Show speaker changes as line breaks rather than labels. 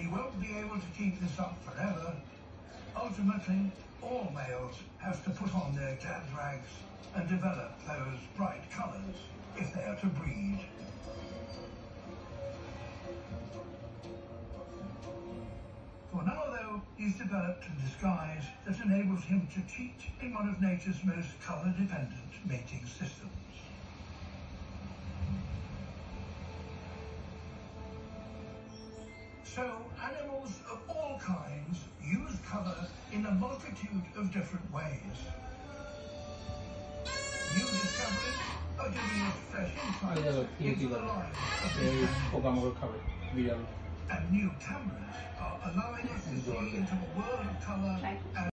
he won't be able to keep this up forever. Ultimately, all males have to put on their dad rags and develop those bright colours if they are to breed. For now, though, he's developed a disguise that enables him to cheat in one of nature's most colour-dependent mating systems. So, animals of all kinds use colour in a multitude of different ways. New discoveries are giving us fresh insights into the lives of these and new cameras are allowing us to see into a world of colour